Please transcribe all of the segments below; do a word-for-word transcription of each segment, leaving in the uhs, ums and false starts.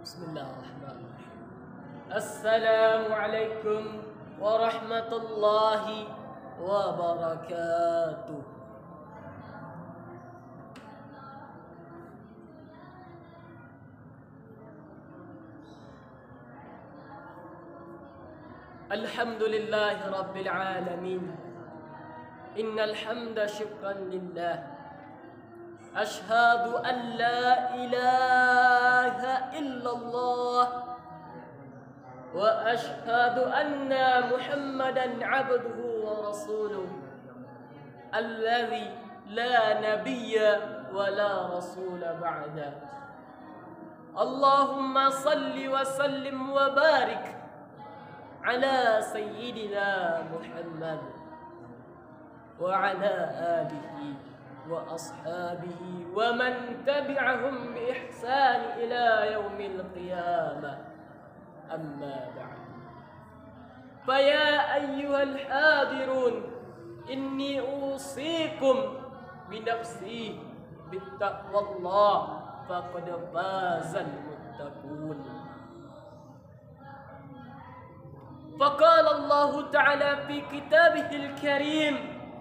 Bismillahirrahmanirrahim. Assalamualaikum warahmatullahi wabarakatuh. Alhamdulillahi rabbil alamin. Innal hamda syukran lillah. Ashhadu an la ilaha illallah wa ashhadu anna Muhammadan abduhu wa rasuluh alladhi la nabiyya wa la rasula ba'da. Allahumma salli wa sallim wa barik ala sayyidina Muhammad wa ala alihi wa ashabihi wa man tabi'ahum bi ihsan ila yaumil qiyamah. Amma ba'd. Fa ya ayyuhal hadirun, inni usikum bi nafsi bittaqwallah faqad fazal muttaqun. Faqala Allah Ta'ala fi kitabihil karim,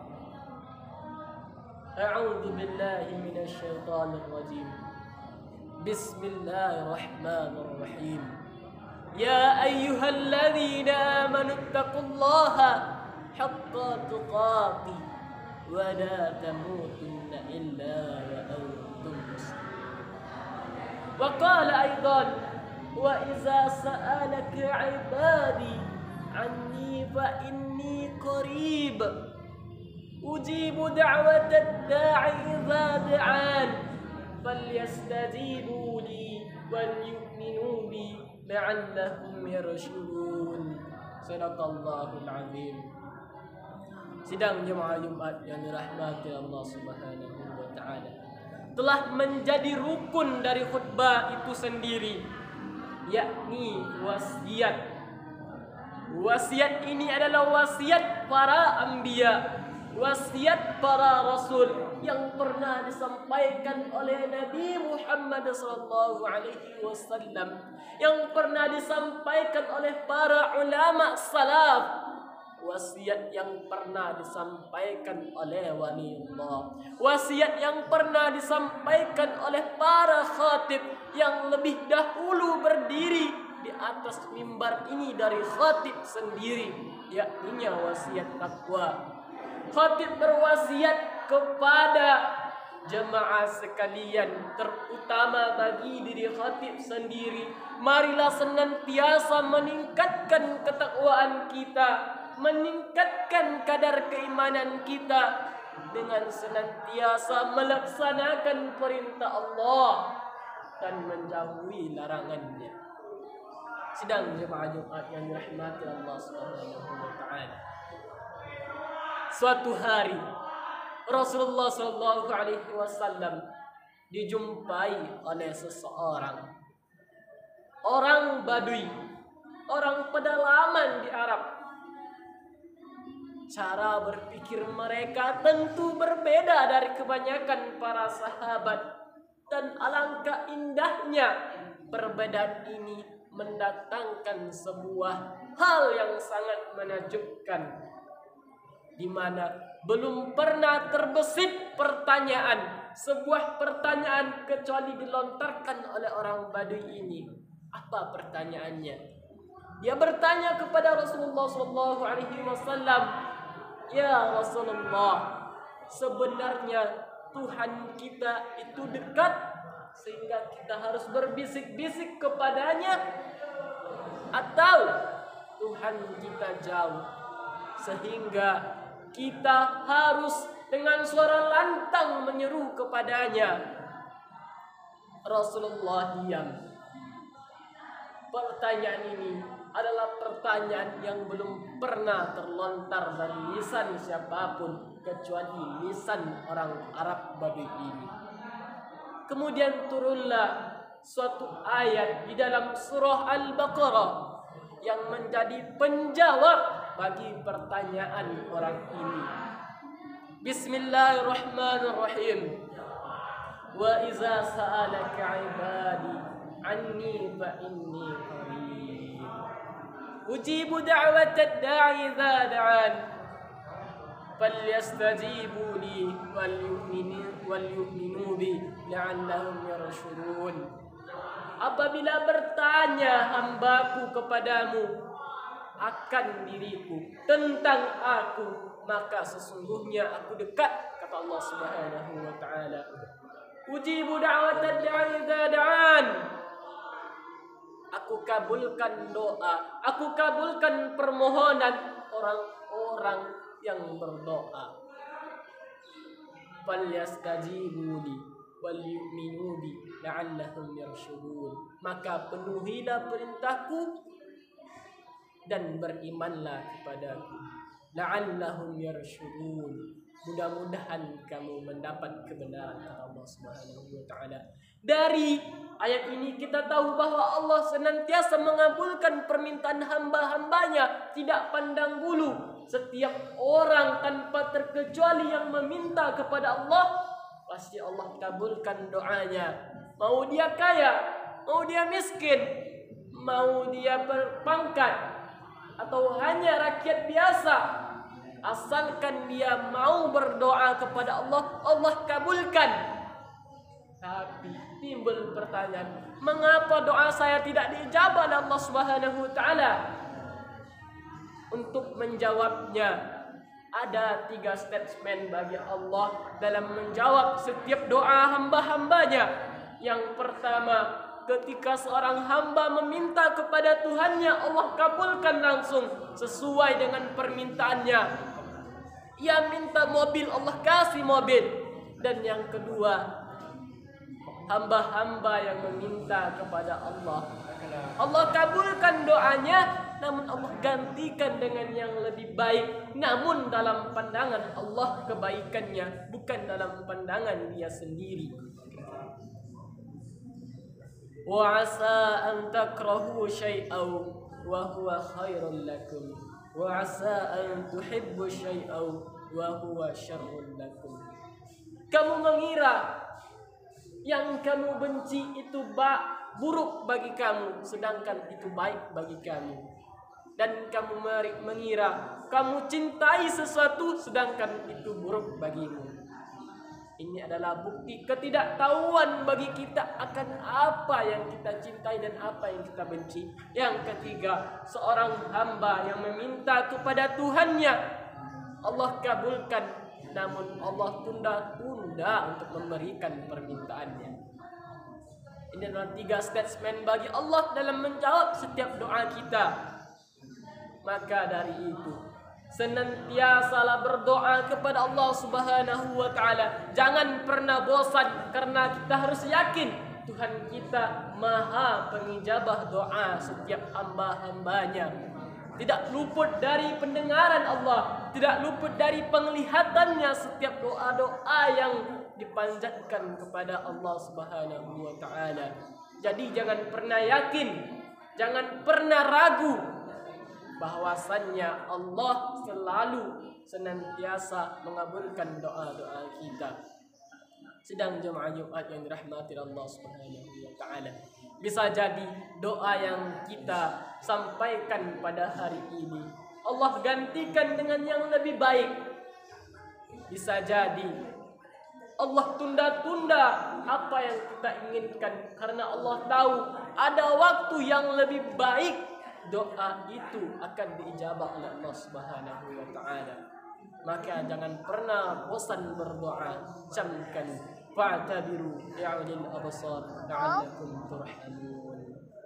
أعوذ بالله من الشيطان الرجيم. بسم الله الرحمن الرحيم. يا أيها الذين آمنوا اتقوا الله حق تقاته ولا تموتن إلا وأنتم مسلمون. وقال أيضا: وإذا سألك عبادي عني فإني قريب أجيب دعوة الداعي إذا دعان فليستجيبوا لي وليؤمنوا بي لعلهم يرشدون. Sadaqallahul azim. Sidang jemaah Jumat yang dirahmati Allah Subhanahu wa taala, telah menjadi rukun dari khutbah itu sendiri, yakni wasiat. Wasiat ini adalah wasiat para anbiya, wasiat para rasul yang pernah disampaikan oleh Nabi Muhammad sallallahu alaihi wasallam, yang pernah disampaikan oleh para ulama salaf, wasiat yang pernah disampaikan oleh waliullah, wasiat yang pernah disampaikan oleh para khatib yang lebih dahulu berdiri di atas mimbar ini dari khatib sendiri, yakni wasiat takwa. Khatib berwasiat kepada jemaah sekalian, terutama bagi diri khatib sendiri, marilah senantiasa meningkatkan ketakwaan kita, meningkatkan kadar keimanan kita dengan senantiasa melaksanakan perintah Allah dan menjauhi larangannya. Sidang jemaah Jumat yang dirahmati Allah Subhanahu wa taala. Suatu hari Rasulullah sallallahu alaihi wasallam dijumpai oleh seseorang, orang Badui, orang pedalaman di Arab. Cara berpikir mereka tentu berbeda dari kebanyakan para sahabat, dan alangkah indahnya perbedaan ini mendatangkan sebuah hal yang sangat menakjubkan, di mana belum pernah terbesit pertanyaan, sebuah pertanyaan kecuali dilontarkan oleh orang Badui ini. Apa pertanyaannya? Dia bertanya kepada Rasulullah sallallahu alaihi wasallam, "Ya Rasulullah, sebenarnya Tuhan kita itu dekat sehingga kita harus berbisik-bisik kepadanya, atau Tuhan kita jauh sehingga kita harus dengan suara lantang menyeru kepadanya?" Rasulullah diam. Pertanyaan ini adalah pertanyaan yang belum pernah terlontar dari lisan siapapun kecuali lisan orang Arab Badui ini. Kemudian turunlah suatu ayat di dalam surah Al-Baqarah yang menjadi penjawab bagi pertanyaan orang ini. Bismillahirrahmanirrahim. Wa iza sa'alaka ibadi anni fa inni qarib. Ujibu da'watad da'i idza da'an. Falyastajibu li wal yu'minu wal yu'minu bi la'allahum yarshudun. Apabila bertanya hambaku kepadamu akan diriku, tentang aku, maka sesungguhnya aku dekat, kata Allah Subhanahu wa taala. Ujibu da'watad da'i idza da'an. Aku kabulkan doa, aku kabulkan permohonan orang-orang yang berdoa. Falyastajibu li wal yu'minu bi la'allahum yarshudun. Maka penuhilah perintahku dan berimanlah kepadaku. La'allahum yarshudun. Mudah-mudahan kamu mendapat kebenaran, kata Allah Subhanahu wa taala. Dari ayat ini kita tahu bahwa Allah senantiasa mengabulkan permintaan hamba-hambanya, tidak pandang bulu. Setiap orang tanpa terkecuali yang meminta kepada Allah, pasti Allah kabulkan doanya. Mau dia kaya, mau dia miskin, mau dia berpangkat, atau hanya rakyat biasa, asalkan dia mau berdoa kepada Allah, Allah kabulkan. Tapi timbul pertanyaan, mengapa doa saya tidak diijabah oleh Allah Subhanahu wa taala? Untuk menjawabnya, ada tiga statement bagi Allah dalam menjawab setiap doa hamba-hambanya. Yang pertama, ketika seorang hamba meminta kepada Tuhannya, Allah kabulkan langsung sesuai dengan permintaannya. Ia minta mobil, Allah kasih mobil. Dan yang kedua, hamba-hamba yang meminta kepada Allah, Allah kabulkan doanya, namun Allah gantikan dengan yang lebih baik. Namun dalam pandangan Allah kebaikannya, bukan dalam pandangan dia sendiri. Wa asa an takrahu syai'aw wa huwa khairul lakum wa asa an tuhibbu syai'aw wa huwa syarrul lakum. Kamu mengira yang kamu benci itu ba buruk bagi kamu, sedangkan itu baik bagi kamu. Dan kamu mengira kamu cintai sesuatu, sedangkan itu buruk bagimu. Ini adalah bukti ketidaktahuan bagi kita akan apa yang kita cintai dan apa yang kita benci. Yang ketiga, seorang hamba yang meminta kepada Tuhannya, Allah kabulkan, namun Allah tunda-tunda untuk memberikan permintaannya. Ini adalah tiga statement bagi Allah dalam menjawab setiap doa kita. Maka dari itu, senantiasalah berdoa kepada Allah Subhanahu wa taala. Jangan pernah bosan, karena kita harus yakin Tuhan kita Maha pengijabah doa setiap hamba-hambanya. Tidak luput dari pendengaran Allah, tidak luput dari penglihatannya setiap doa-doa yang dipanjatkan kepada Allah Subhanahu wa taala. Jadi jangan pernah yakin, jangan pernah ragu bahwasannya Allah selalu senantiasa mengabulkan doa-doa kita. Sedang jemaah Jumat yang dirahmati Allah Subhanahu wa taala, bisa jadi doa yang kita sampaikan pada hari ini Allah gantikan dengan yang lebih baik. Bisa jadi Allah tunda-tunda apa yang kita inginkan, karena Allah tahu ada waktu yang lebih baik. Doa itu akan diijabah oleh Allah Subhanahu wa taala. Maka jangan pernah bosan berdoa. Camkan fa'tabiru ya ulil absar la'allakum turhamun.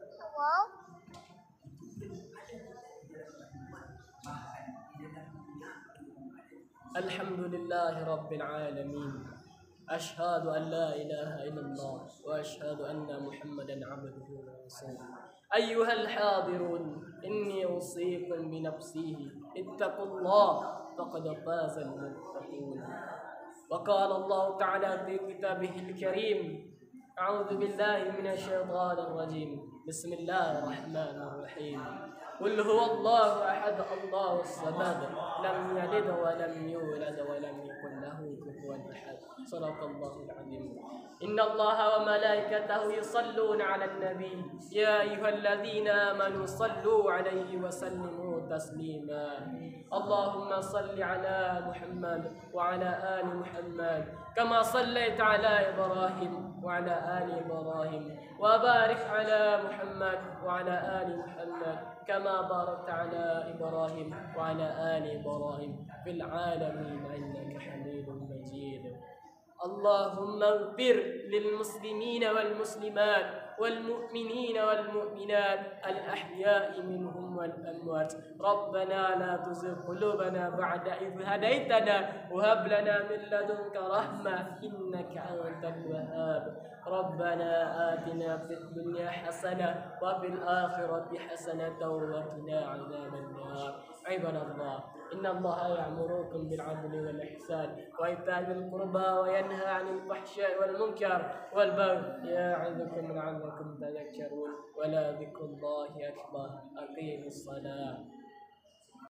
Alhamdulillahi rabbil alamin. Ashhadu an la ilaha illallah wa ashhadu anna Muhammadan abduhu wa rasuluh. أيها الحاضرون إني أوصيكم بنفسه اتقوا الله فقد فاز المتقون. وقال الله تعالى في كتابه الكريم أعوذ بالله من الشيطان الرجيم بسم الله الرحمن الرحيم قل هو الله أحد الله الصمد لم يلد ولم يولد ولم يكن له كفوا أحد صدق الله العظيم. إن الله وملائكته يصلون على النبي يا أيها الذين آمنوا صلوا عليه وسلموا تسليما. اللهم صل على محمد وعلى آل محمد كما صليت على إبراهيم وعلى آل إبراهيم وبارك على محمد وعلى آل محمد كما باركت على إبراهيم وعلى آل إبراهيم في العالمين إنك حميد مجيد. اللهم اغفر للمسلمين والمسلمات والمؤمنين والمؤمنات الأحياء منهم والأموات. ربنا لا تزغ قلوبنا بعد إذ هديتنا وهب لنا من لدنك رحمة إنك أنت الوهاب. ربنا آتنا في الدنيا حسنة وفي الآخرة حسنة وقنا عذاب النار. عباد الله إن الله يأمركم بالعدل والإحسان وإيتاء ذي القربى وينهى عن الفحشاء والمنكر والبغي يعظكم لعلكم تذكرون ولذكر الله أكبر. أقيموا الصلاة.